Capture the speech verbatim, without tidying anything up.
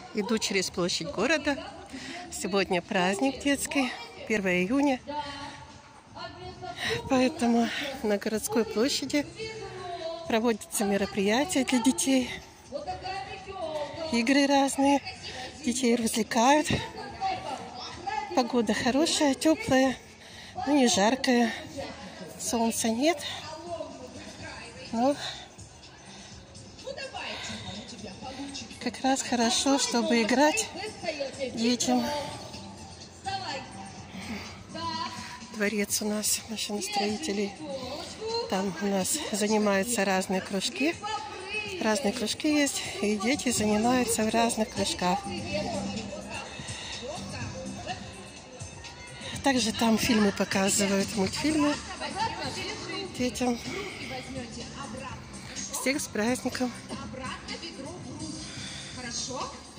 Иду через площадь города. Сегодня праздник детский, первое июня. Поэтому на городской площади проводятся мероприятия для детей. Игры разные. Детей развлекают. Погода хорошая, теплая, но не жаркая. Солнца нет. Но как раз хорошо, чтобы играть детям. Дворец у нас машиностроителей. Там у нас занимаются разные кружки. Разные кружки есть, и дети занимаются в разных кружках. Также там фильмы показывают, мультфильмы детям. Всех с праздником! Хорошо?